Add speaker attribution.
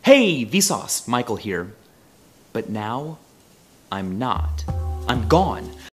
Speaker 1: Hey, Vsauce, Michael here. But now, I'm not. I'm gone.